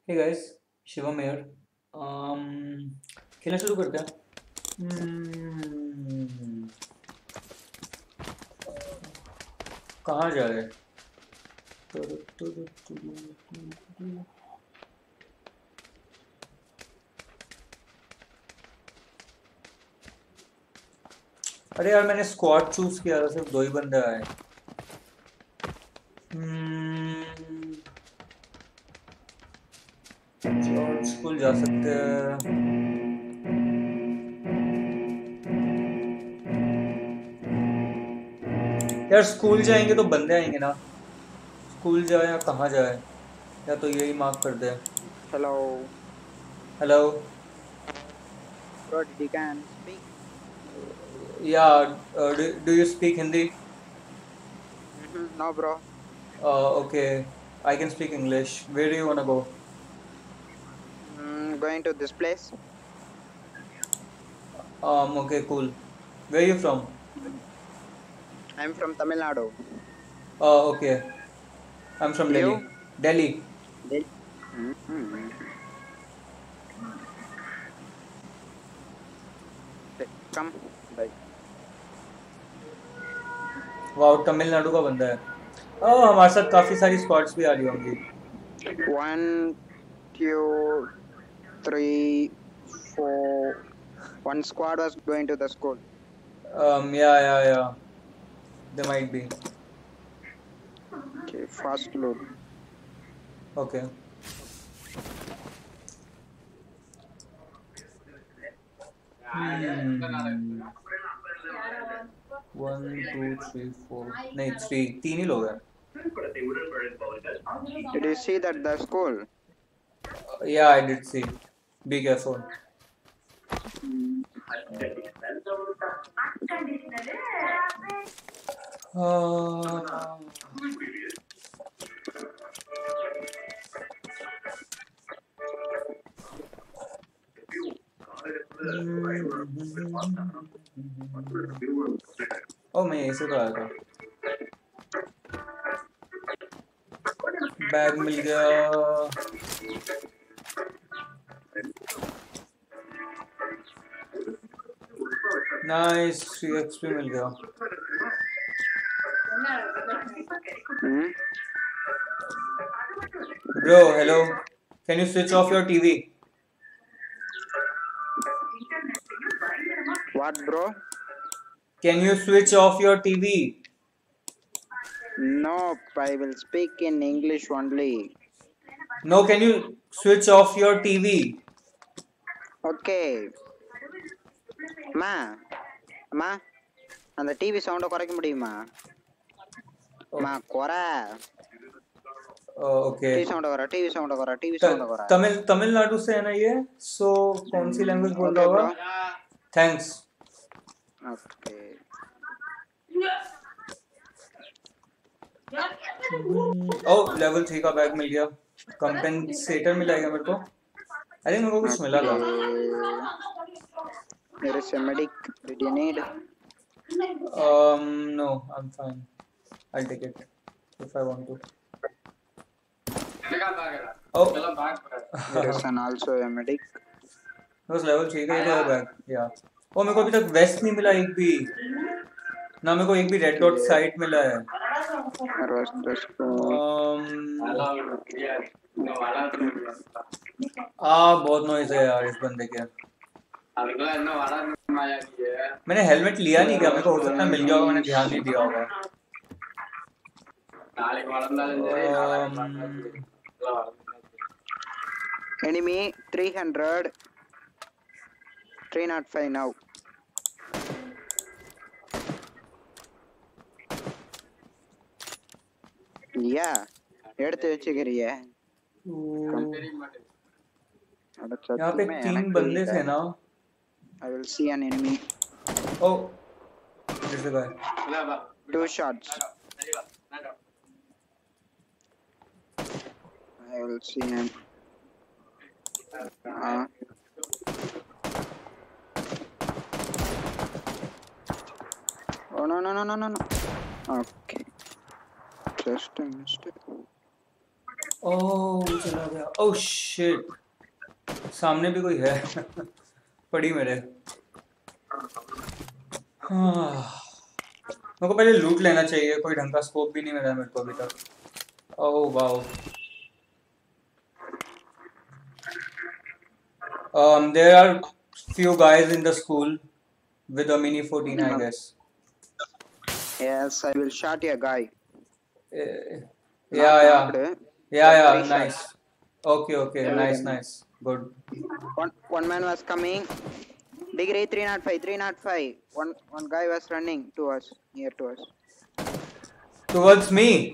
Hey guys, Shivam here. खेलना शुरू करते हैं। कहाँ जा रहे हैं? अरे यार, मैंने स्क्वाड चूज किया था, सिर्फ दो ही बंदे आए। जॉर्ज स्कूल जा सकते हैं। यार स्कूल जाएंगे तो बंदे आएंगे ना। स्कूल जाए या कहाँ जाए, या तो यही मार्क कर दे। Hello, hello. bro. Did you can speak? या do you speak Hindi? No, bro. Okay, I can speak English. Where do you wanna go? Going to this place. Okay, cool. Where are you from? I'm from Tamil Nadu. Okay. I'm from Delhi. You? Delhi. Mm-hmm. Come. Bye. वाह, तमिलनाडु का बंदा है। हमारे साथ काफी सारी squads भी आ रही होंगी। 1, 2, 3, 4. One squad was going to the school. Yeah. They might be. Okay, fast load. Okay. One, two, three, four. नहीं, तीन ही लोग हैं। Did you see that the school? Yeah, I did see. Be careful. मैं यहीं से तो आया था। बैग मिल गया। नाइस, 3 XP मिल गया। Bro, hello. Can you switch off your TV? What, bro? Can you switch off your TV? No, I will speak in English only. No, can you switch off your TV? Okay. Ma, அந்த TV சவுண்ட குறைக்க முடியுமா? மா குறை. Okay. TV sound करा। तमिलनाडु से है ना ये? सो कौन सी लैंग्वेज बोल रहा होगा? थैंक्स। ओके। लेवल 3 का बैग मिल गया। कंपेंसेटर मिला है मेरे को। अरे मेरे को कुछ मिला था। There is a medic. Did you need? No, I'm fine. I'll take it if I want to. There is also a medic. बस लेवल 3 का ही तो है बैग। या मेरे को अभी तक वेस्ट नहीं मिला एक भी ना। मेरे को एक भी रेड डॉट साइट मिला है। बहुत नॉइज है यार इस बंदे के। मैंने हेलमेट लिया नहीं क्या? मेरे को हो सकता है मिल गया होगा, मैंने ध्यान नहीं दिया होगा। Enemy 300. 305 now. Yeah. எடுத்து வச்சுக்கிறிய? यहाँ पे 3 बंदे थे ना। I will see an enemy. Oh, this is the guy. 2 shots. I will see him. Oh no. Okay. Just a mistake. ओह चला गया। ओह शिट, सामने भी कोई है। पड़ी मेरे। हाँ, मेरे को पहले लूट लेना चाहिए, कोई ढंग का स्कोप भी नहीं मिला मेरे को अभी तक। Oh wow. There are few guys in the school with a mini 14, I guess. Yes, I will shot a guy. Yeah, Not yeah, knocked. yeah, Three nice. shots. Okay, nice, Evident. nice, good. One man was coming. Degree 305, 305. One guy was running to us, near to us. Towards me.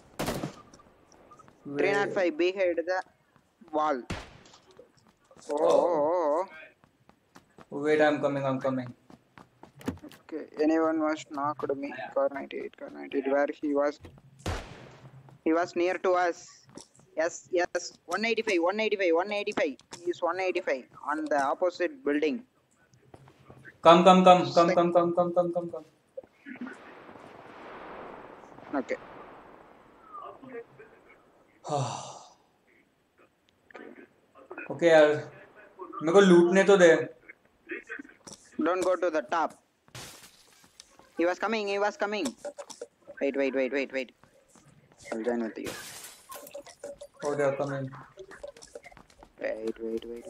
305 behind the wall. Oh, wait, I'm coming. Okay, anyone was knocked me. Car 98, where he was near to us. Yes, 185. He is 185 on the opposite building. Come. Okay. Okay यार, मेरे को लूटने तो दे। Don't go to the top. He was coming. Wait. I'll join with you. Oh, they are coming. Wait.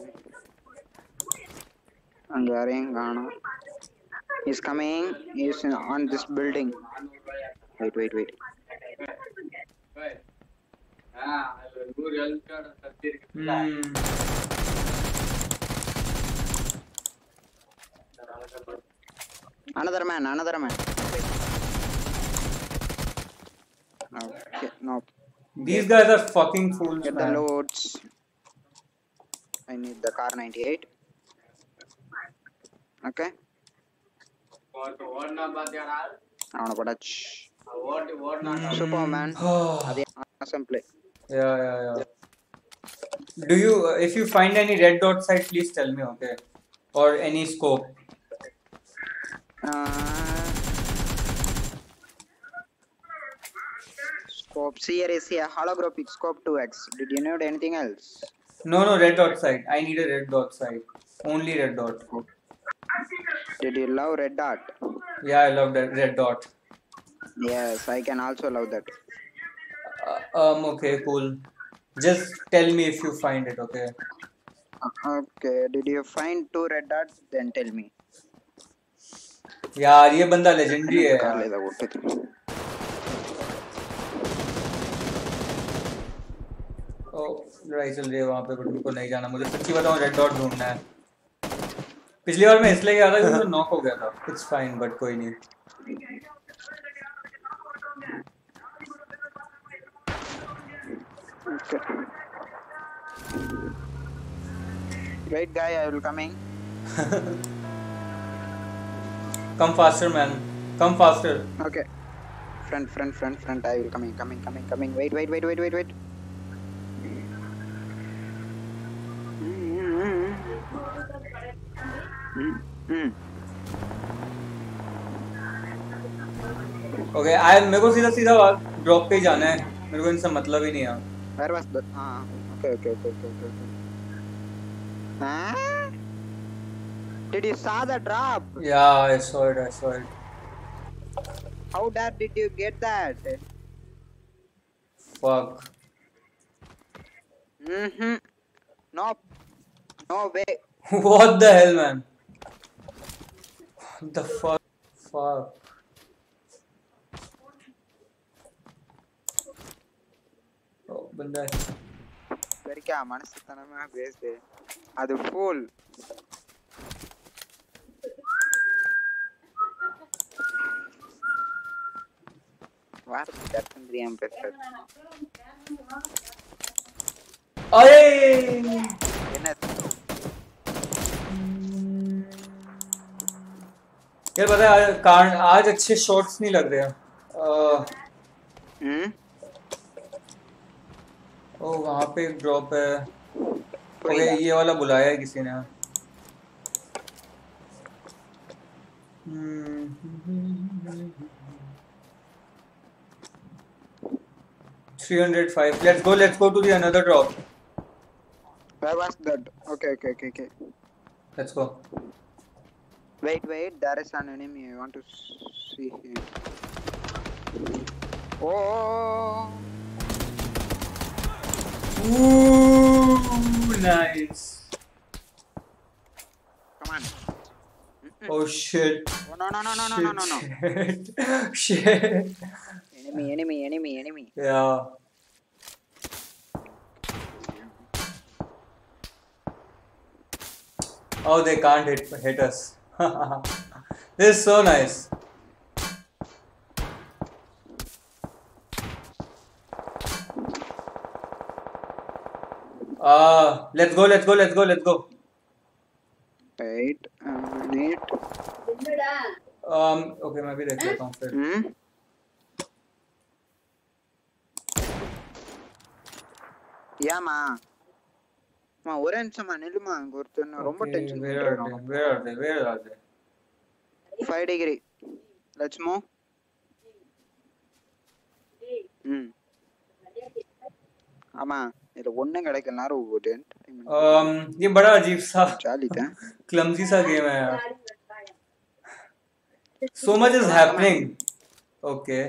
I'm wearing Ghana. He's coming. He's on this building. Wait. Another man. Okay, no. These guys are fucking fools, Get man. the loads. I need the car 98. Okay. I wanna go touch. Superman. Awesome play. Yeah. Do you, if you find any red dot site, please tell me, okay? Or any scope. Scope. Here is a holographic scope 2x. Did you need anything else? No, red dot site. I need a red dot site. Only red dot. Did you love red dot? Yeah, I love that red dot. Yes, I can also love that. Okay, cool. Just tell me if you find it, okay? Okay, did you find 2 red dots? Then tell me. यार ये बंदा legendary है यार। लड़ाई चल रही है वहाँ पे, बट मेरे को नहीं जाना। मुझे सच्ची बताऊँ, रेड डॉट ढूंढना है। पिछली बार मैं इसलिए गया था क्योंकि नॉक हो गया था। इट्स फाइन, बट कोई नहीं। Okay. Wait, guy, I will coming. Come faster, man. Come faster. Okay. Front. I will coming. Wait. Okay, मेरे को सीधा ड्रॉप पे ही जाना है। मेरे को इनसे मतलब ही नहीं है। Where was the? Okay. Huh? Did you saw the drop? Yeah, I saw it. How did you get that? Fuck. No way. What the hell, man? What the fuck? Oh, बंदा है। फिर क्या मनस्तना में भेज दे। ಅದು full. What that dream perfect. अरे यार पता है, आज अच्छे शॉट्स नहीं लग रहे हैं। ओ वहाँ पे एक ड्रॉप है। ओके, ये वाला बुलाया है किसी ने। 305. Let's go to the another drop. Where was that? Okay. Let's go. Wait. There is an enemy. I want to see him. Oh. Ooh, nice. Come on. Oh shit. Oh, no. Shit. Enemy. Yeah. Oh, they can't hit us. This is so nice. Let's go. Wait a minute. Okay, मैं भी देख लेता हूँ फिर. Yeah, ma. ஒரு நிமிஷமா நில்லுமா ஒருத்தன் ரொம்ப tension Where are they? 5 degree. Let's move. ஆமா இதுல ஒண்ணும் கிடைக்கல நேரம் ये बड़ा अजीब सा चाली था क्लमजी सा गेम है यार. So much is happening. Okay.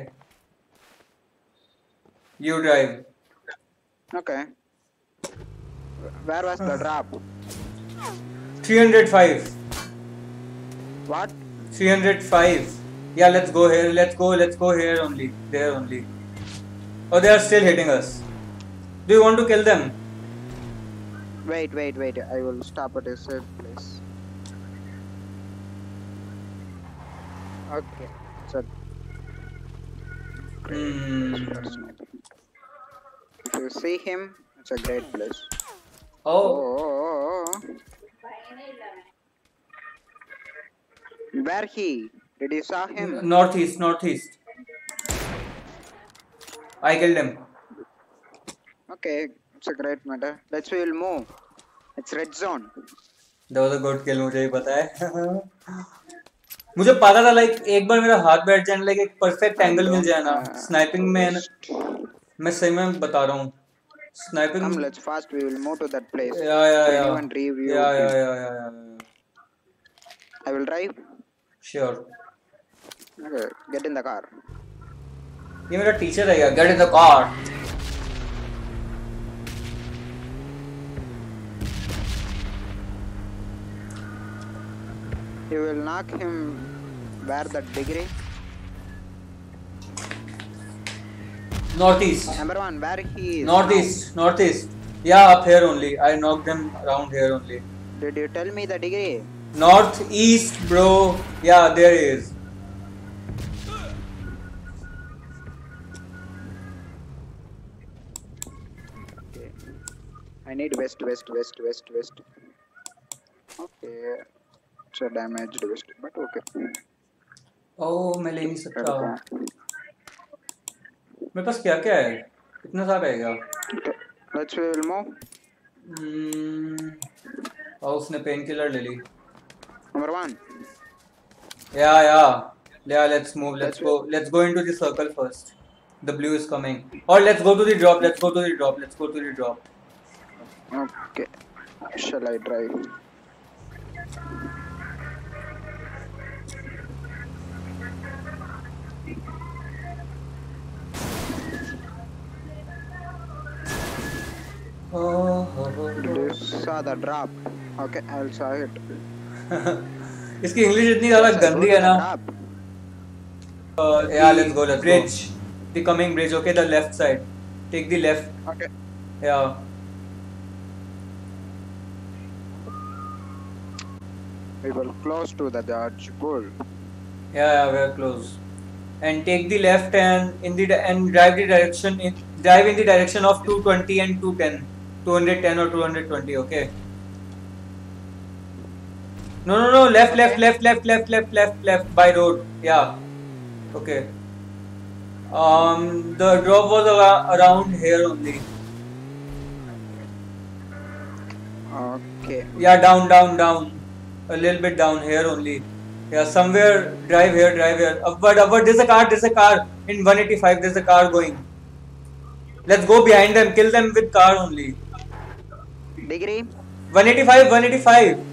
You drive. Okay. Where was the drop? 305. What? 305. Yeah, let's go here. Let's go here only. There only. Oh, they are still hitting us. Do you want to kill them? Wait. I will stop at a safe place. Okay. So. If you see him, it's a great place. Oh. Where he? Did you saw him? Northeast. I killed him. Okay, it's a great matter. We will move. It's red zone. That was a good kill. मुझे ही पता है. मुझे पता था like एक बार मेरा हाथ बैठ जाए like एक perfect angle मिल जाए ना sniping में मैं सही में बता रहा हूँ sniping. Come, let's fast. We will move to that place. Yeah. Anyone review? Yeah. I will drive. Sure. Okay, get in the car. ये मेरा टीचर है यार. Get in the car. You will knock him where that degree? Northeast. Number 1, where he is? Northeast. Yeah, up here only. I knocked him around here only. Did you tell me the degree? Northeast, bro. Yeah, there he is. Okay. I need west. Okay. It's a damaged west, but okay. Oh, मैं ले नहीं सकता. मेरे पास क्या है? इतना सारा है क्या? Let's will move. और उसने पेन किलर ले ली. Number 1. Yeah. Let's move. Let's go into the circle first. The blue is coming. Or let's go to the drop. Okay. Shall I drive? Did you saw the drop? Okay, I'll saw it. इसकी English इतनी ज़्यादा गंदी है ना. Yeah, let's go. Bridge. The coming bridge. Okay, the left side. Take the left. Okay. Yeah. We will close to the Dodge Bull. Yeah, we're close. And take the left and drive in the direction of 220 and 210. 210 or 220. Okay. No. Left. By road. Yeah. Okay. The drop was around here only. Okay. Yeah, down. A little bit down here only. Yeah, somewhere. Drive here. Upward. There's a car. In 185. There's a car going. Let's go behind them. Kill them with car only. Degree. 185, 185.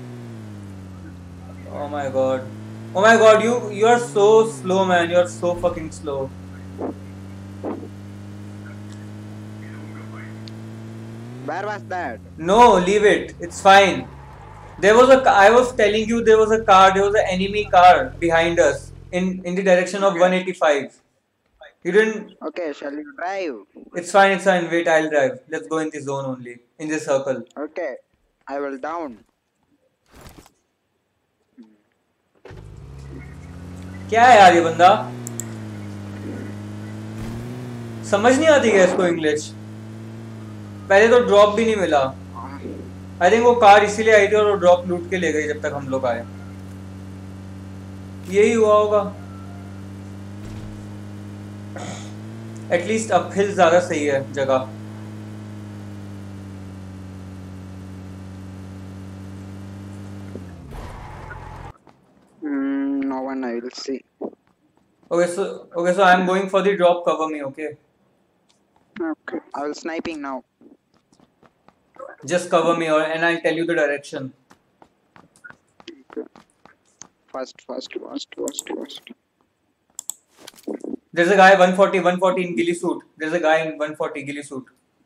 Oh my god. Oh my god, you are so slow, man. You're so fucking slow. Where was that? No, leave it. It's fine. I was telling you there was a car, there was an enemy car behind us in the direction of Okay. 185. You didn't. Okay, shall you drive? It's fine, it's fine. Wait, I'll drive. Let's go in the zone only. In the circle. Okay, I will down. क्या है यार ये बंदा समझ नहीं आती है इसको इंग्लिश पहले तो ड्रॉप भी नहीं मिला आई थिंक वो कार इसीलिए आई थी और वो ड्रॉप लूट के ले गई जब तक हम लोग आए यही हुआ होगा एटलीस्ट अपहिल ज्यादा सही है जगह No one, I will see. Okay, so I'm going for the drop. Cover me, okay? Okay, I will sniping now. Just cover me, and I'll tell you the direction. Okay. Fast. There's a guy 140 in ghillie suit. There's a guy in 140 ghillie suit.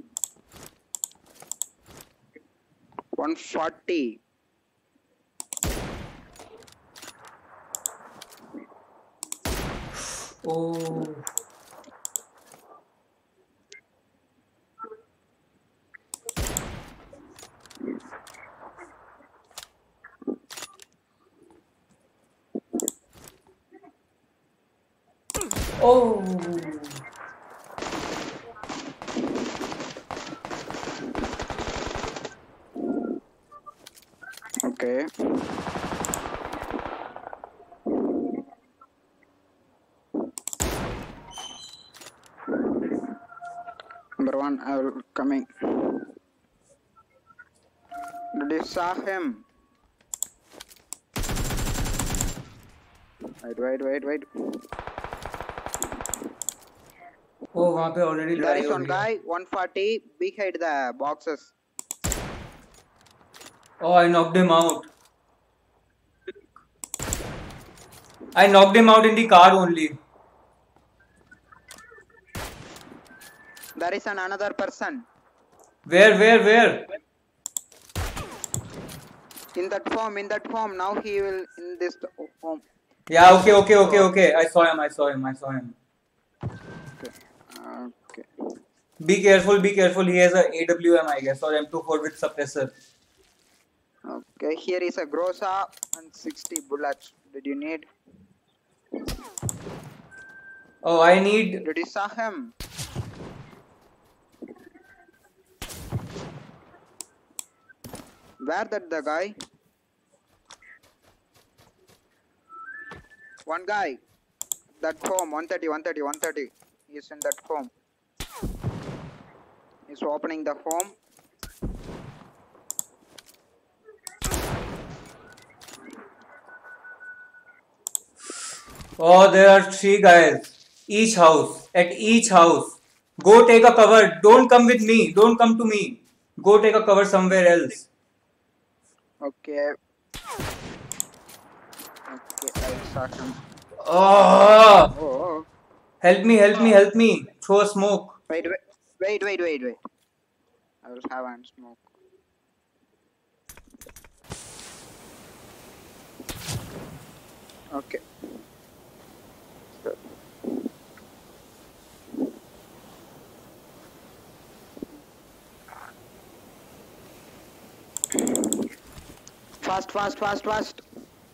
140. Oh. Oh. Okay. Number one, I will coming. Did you saw him? Wait. Oh, वहाँ पे already There is one guy, 140, behind the boxes. Oh, I knocked him out. I knocked him out in the car only. There is another person. Where? In that form. Now he will in this form. Yeah, okay. I saw him. Okay. Be careful. He has a AWM, I guess, or M24 with suppressor. Okay, here is a Groza and 60 bullets. Did you need? Oh, I need. Did you saw him? Where that the guy? One guy. That home, 130. He's in that home. He's opening the home. Oh, there are 3 guys. At each house. Go take a cover. Don't come with me. Don't come to me. Go take a cover somewhere else. Okay, I saw him. Oh! Oh. Help me. Throw a smoke. Wait. I will have one smoke. Okay. Fast.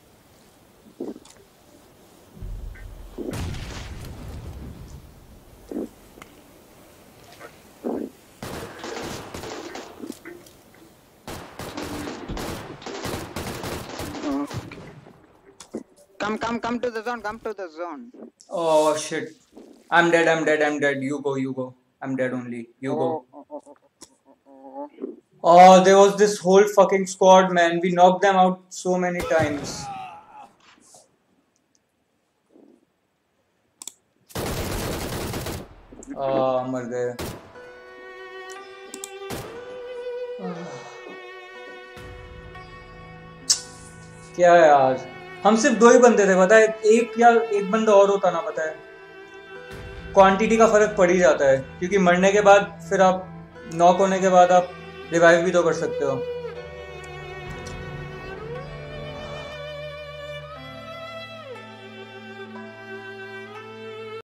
Come to the zone. Oh shit. I'm dead. You go. I'm dead only. You go. Oh. Oh, there was this whole fucking squad, man. We knocked them out so many times. मर गए क्या यार, हम सिर्फ 2 ही बंदे थे पता है, एक बंदा और होता ना पता है, क्वांटिटी का फर्क पड़ ही जाता है, क्योंकि मरने के बाद फिर आप नॉक होने के बाद आप रिवाइव भी तो कर सकते हो।